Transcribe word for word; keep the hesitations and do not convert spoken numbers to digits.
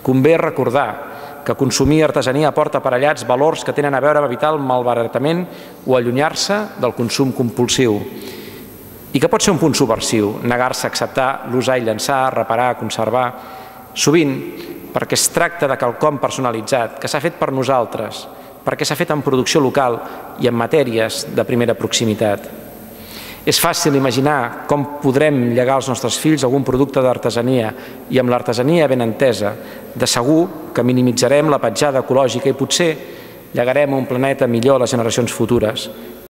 Convé recordar que consumir artesania aporta aparellats valors que tenen a veure amb evitar el malbaratament o allunyar-se del consum compulsiu i que pot ser un punt subversiu, negar-se a acceptar l'usar i llançar, reparar, conservar, sovint perquè es tracta de quelcom personalitzat que s'ha fet per nosaltres, perquè s'ha fet en producció local i en matèries de primera proximitat. És fàcil imaginar com podrem llegar als nostres fills algun producte d'artesania i amb l'artesania ben entesa, de segur que minimitzarem la petjada ecològica i potser llegarem un planeta millor a les generacions futures.